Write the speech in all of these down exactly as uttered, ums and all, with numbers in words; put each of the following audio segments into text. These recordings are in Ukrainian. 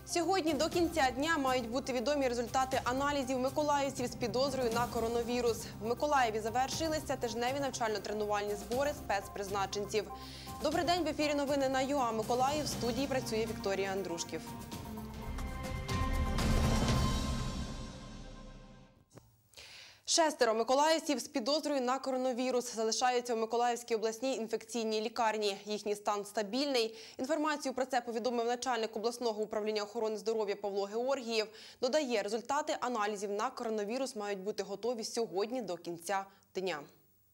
Сьогодні до кінця дня мають бути відомі результати аналізів миколаївців з підозрою на коронавірус. В Миколаєві завершилися тижневі навчально-тренувальні збори спецпризначенців. Добрий день, в ефірі новини на ЮА Миколаїв. В студії працює Вікторія Андрушків. Шестеро миколаївців з підозрою на коронавірус залишаються у Миколаївській обласній інфекційній лікарні. Їхній стан стабільний. Інформацію про це повідомив начальник обласного управління охорони здоров'я Павло Георгієв. Додає, результати аналізів на коронавірус мають бути готові сьогодні до кінця дня.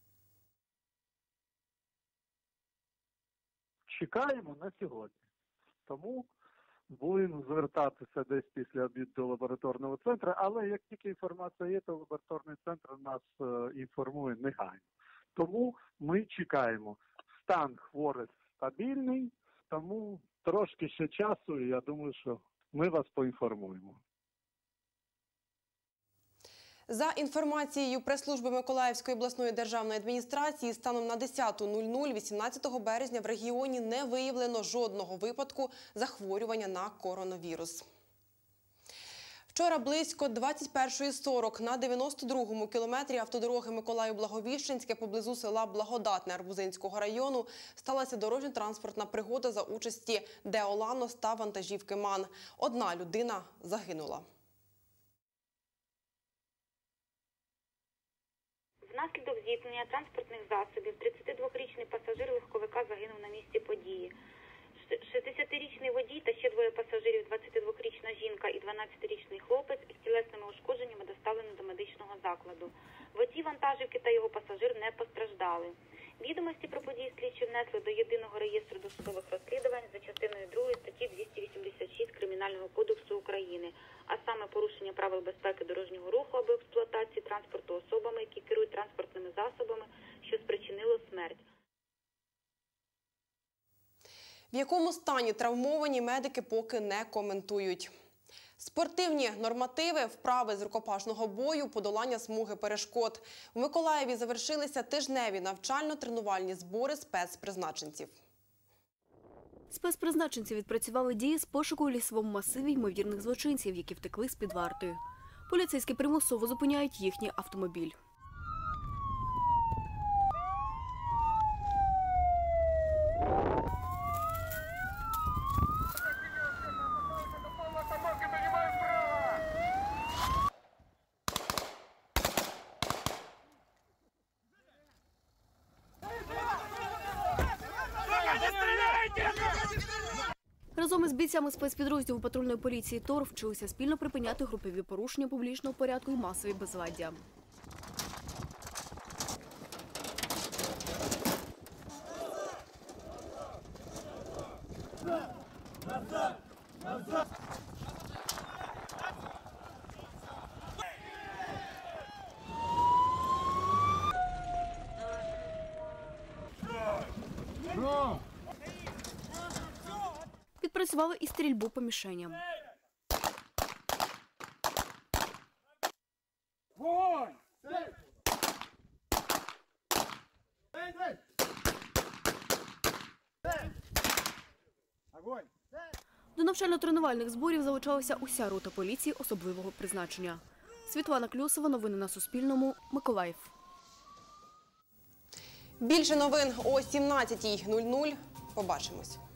Чекаємо на сьогодні. Тому будемо звертатися десь після обіду до лабораторного центру, але як тільки інформація є, то лабораторний центр нас е, інформує негайно. Тому ми чекаємо. Стан хворих стабільний, тому трошки ще часу, і я думаю, що ми вас поінформуємо. За інформацією прес-служби Миколаївської обласної державної адміністрації, станом на десяту нуль нуль вісімнадцятого березня в регіоні не виявлено жодного випадку захворювання на коронавірус. Вчора близько двадцять першої сорок на дев'яносто другому кілометрі автодороги Миколаїв-Благовіщенське поблизу села Благодатне Арбузинського району сталася дорожньо-транспортна пригода за участі Део Ланос та вантажівки МАН. Одна людина загинула. Внаслідок зіткнення транспортних засобів тридцятидвохрічний пасажир легковика загинув на місці події. шістдесятирічний водій та ще двоє пасажирів, двадцятидвохрічна жінка і дванадцятирічний хлопець із тілесними ушкодженнями доставлені до медичного закладу. Водій вантажівки та його пасажир не постраждали. Відомості про події слідчі внесли до Єдиного реєстру досудових розслідувань за частиною другої статті двісті вісімдесят шість Кримінального кодексу України, а саме порушення правил безпеки дорожнього руху або експлуатації транспорту особами, які керують транспортними засобами, що спричинило смерть. В якому стані травмовані медики поки не коментують. Спортивні нормативи, вправи з рукопашного бою, подолання смуги перешкод. У Миколаєві завершилися тижневі навчально-тренувальні збори спецпризначенців. Спецпризначенці відпрацювали дії з пошуку у лісовому масиві ймовірних злочинців, які втекли з-під варти. Поліцейські примусово зупиняють їхній автомобіль. Разом із бійцями спецпідрозділу патрульної поліції ТОР вчилися спільно припиняти групові порушення публічного порядку і масові безладдя. Відпрацювали і стрільбу по мішеням. Вогонь! Огонь! До навчально-тренувальних зборів залучалася уся рота поліції особливого призначення. Світлана Кльосова, новини на Суспільному, Миколаїв. Більше новин о сімнадцятій нуль нуль. Побачимось.